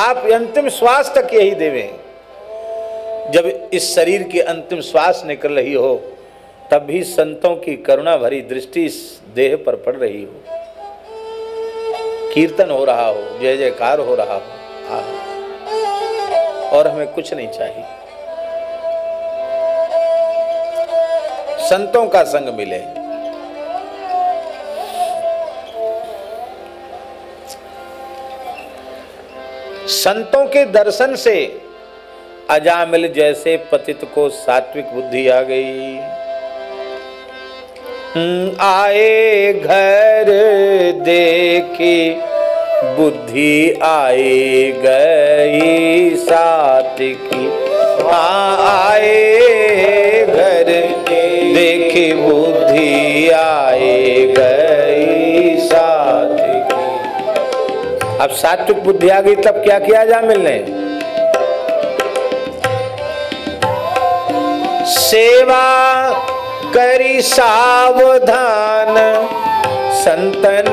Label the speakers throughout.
Speaker 1: आप अंतिम श्वास तक यही देवें। जब इस शरीर की अंतिम श्वास निकल रही हो तब भी संतों की करुणा भरी दृष्टि इस देह पर पड़ रही हो, कीर्तन हो रहा हो, जय जयकार हो रहा हो, और हमें कुछ नहीं चाहिए। संतों का संग मिले। संतों के दर्शन से अजामिल जैसे पतित को सात्विक बुद्धि आ गई। आए घर देखी बुद्धि आई गई सात्विकी। आए घर देखी बुद्धि आई गई सात्विकी। अब सात्विक बुद्धि आ गई तब क्या किया अजामिल ने? सेवा करी सावधान संतन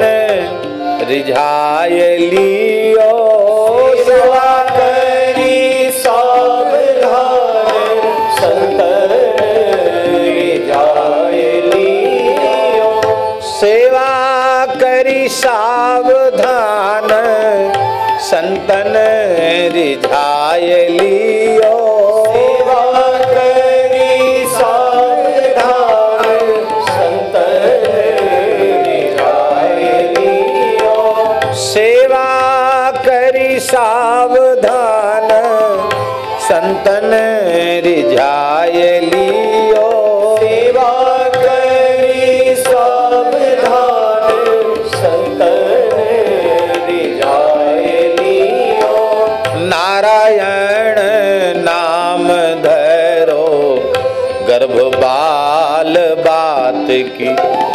Speaker 1: रिझाय लियो।
Speaker 2: सेवा करी सावधान संतन रिझाय लियो।
Speaker 1: सेवा करी सावधान संतन रिझाय लियो। सावधान संतन रिझाय लियो।
Speaker 2: सेवा करी सावधान संतन रिझाय लियो।
Speaker 1: नारायण नाम धरो गर्भ बाल बात की।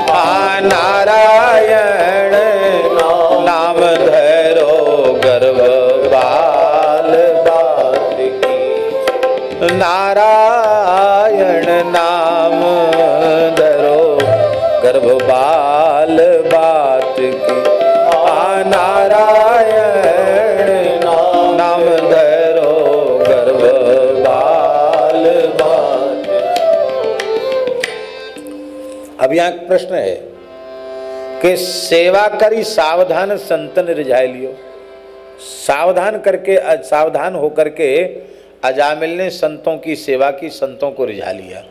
Speaker 1: नारायण नाम धरो गर्भ बाल बात की। नारायण नाम धरो गर्भ बाल बात की। नारायण नाम धरो गर्भ बाल बात। अब यहाँ एक प्रश्न है कि सेवा करी सावधान संतन रिझाय लियो। सावधान होकर के अजामिल ने संतों की सेवा की, संतों को रिझा लिया।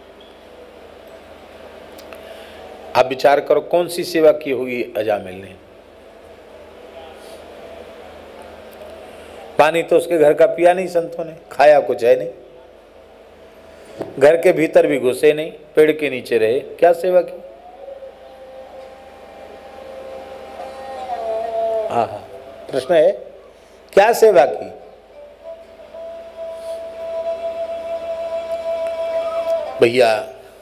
Speaker 1: अब विचार करो कौन सी सेवा की होगी अजामिल ने? पानी तो उसके घर का पिया नहीं संतों ने, खाया कुछ है नहीं, घर के भीतर भी घुसे नहीं, पेड़ के नीचे रहे, क्या सेवा की? हाँ, प्रश्न है क्या सेवा की? भैया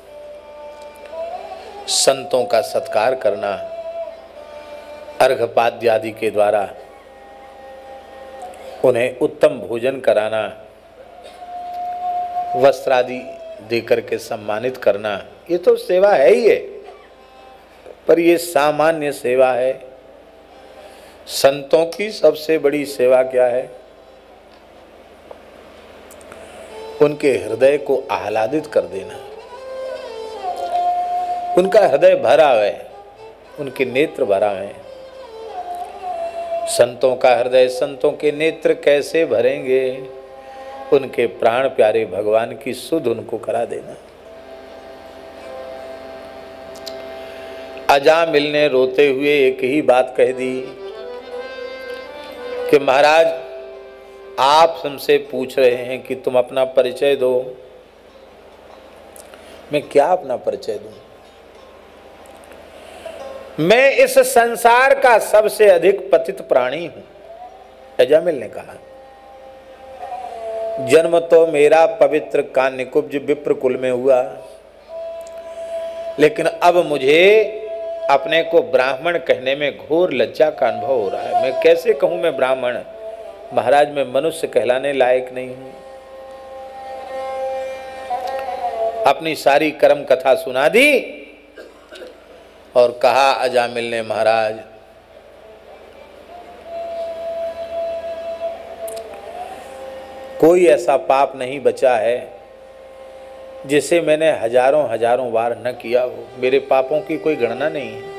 Speaker 1: संतों का सत्कार करना, अर्घपाद्य आदि के द्वारा उन्हें उत्तम भोजन कराना, वस्त्र आदि देकर के सम्मानित करना, ये तो सेवा है ही है। पर ये सामान्य सेवा है। संतों की सबसे बड़ी सेवा क्या है? उनके हृदय को आह्लादित कर देना। उनका हृदय भरा है, उनके नेत्र भरा है। संतों का हृदय, संतों के नेत्र कैसे भरेंगे? उनके प्राण प्यारे भगवान की सुध उनको करा देना। अजामिल ने रोते हुए एक ही बात कह दी कि महाराज आप हमसे पूछ रहे हैं कि तुम अपना परिचय दो। मैं क्या अपना परिचय दूं? मैं इस संसार का सबसे अधिक पतित प्राणी हूं। अजामिल ने कहा, जन्म तो मेरा पवित्र कान्यकुब्ज विप्र कुल में हुआ, लेकिन अब मुझे अपने को ब्राह्मण कहने में घोर लज्जा का अनुभव हो रहा है। मैं कैसे कहूं मैं ब्राह्मण? महाराज मैं मनुष्य कहलाने लायक नहीं हूं। अपनी सारी कर्म कथा सुना दी और कहा अजामिल ने, महाराज कोई ऐसा पाप नहीं बचा है जिसे मैंने हजारों हजारों बार न किया हो। मेरे पापों की कोई गणना नहीं है।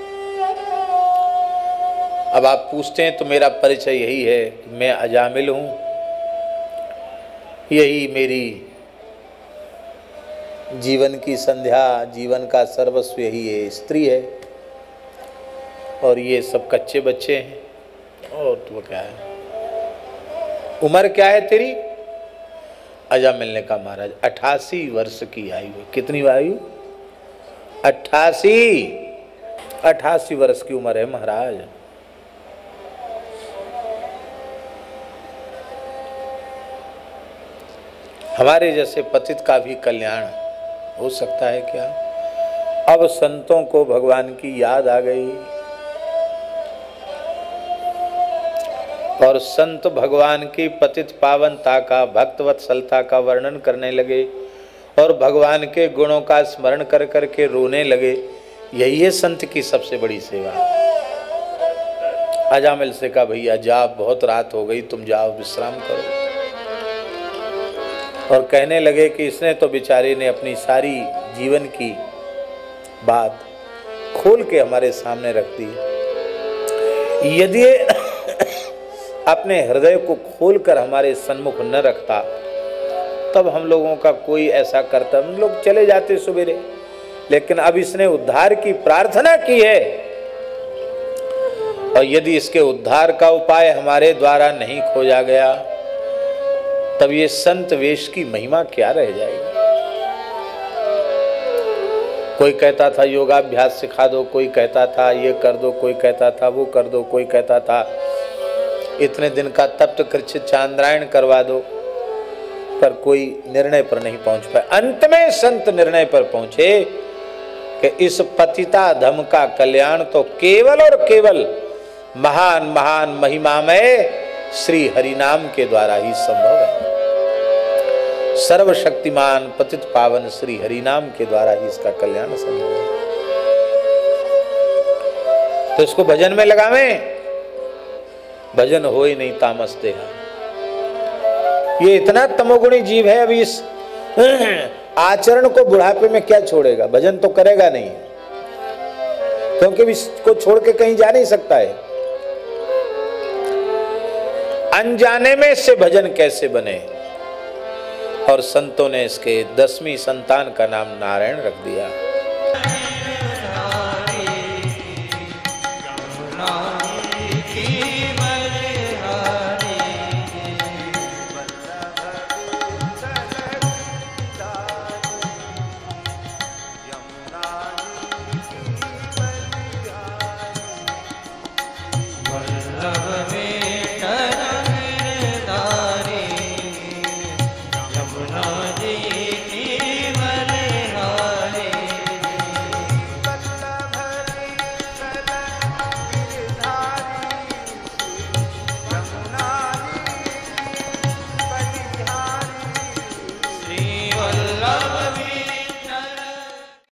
Speaker 1: अब आप पूछते हैं तो मेरा परिचय यही है कि मैं अजामिल हूं, यही मेरी जीवन की संध्या, जीवन का सर्वस्व यही है, स्त्री है, और ये सब कच्चे बच्चे हैं। और तो क्या है, उम्र क्या है तेरी? अजामिल ने कहा महाराज 88 वर्ष की आयु है। कितनी आयु? 88 वर्ष की उम्र है महाराज। हमारे जैसे पतित का भी कल्याण हो सकता है क्या? अब संतों को भगवान की याद आ गई और संत भगवान की पतित पावनता का, भक्त वत्सलता का वर्णन करने लगे और भगवान के गुणों का स्मरण कर करके रोने लगे। यही है संत की सबसे बड़ी सेवा। अजामिल से कहा भैया जाओ, बहुत रात हो गई, तुम जाओ विश्राम करो। और कहने लगे कि इसने तो बेचारे ने अपनी सारी जीवन की बात खोल के हमारे सामने रख दी। यदि अपने हृदय को खोलकर हमारे सन्मुख न रखता तब हम लोगों का कोई ऐसा करता, हम लोग चले जाते सवेरे। लेकिन अब इसने उद्धार की प्रार्थना की है और यदि इसके उद्धार का उपाय हमारे द्वारा नहीं खोजा गया तब ये संत वेश की महिमा क्या रह जाएगी। कोई कहता था योगाभ्यास सिखा दो, कोई कहता था ये कर दो, कोई कहता था वो कर दो, कोई कहता था इतने दिन का तप्त कृच्छ चांद्रायण करवा दो, पर कोई निर्णय पर नहीं पहुंच पाए। अंत में संत निर्णय पर पहुंचे कि इस पतिता धम का कल्याण तो केवल और केवल महान महान महिमामय श्री हरिनाम के द्वारा ही संभव है। सर्वशक्तिमान पतित पावन श्री हरिनाम के द्वारा ही इसका कल्याण संभव है। तो इसको भजन में लगावें। भजन हो ही नहीं तामस देहा। ये इतना तमोगुणी जीव है, अभी इस आचरण को बुढ़ापे में क्या छोड़ेगा? भजन तो करेगा नहीं, क्योंकि इसको छोड़ के कहीं जा नहीं सकता है। अनजाने में से भजन कैसे बने? और संतों ने इसके 10वीं संतान का नाम नारायण रख दिया।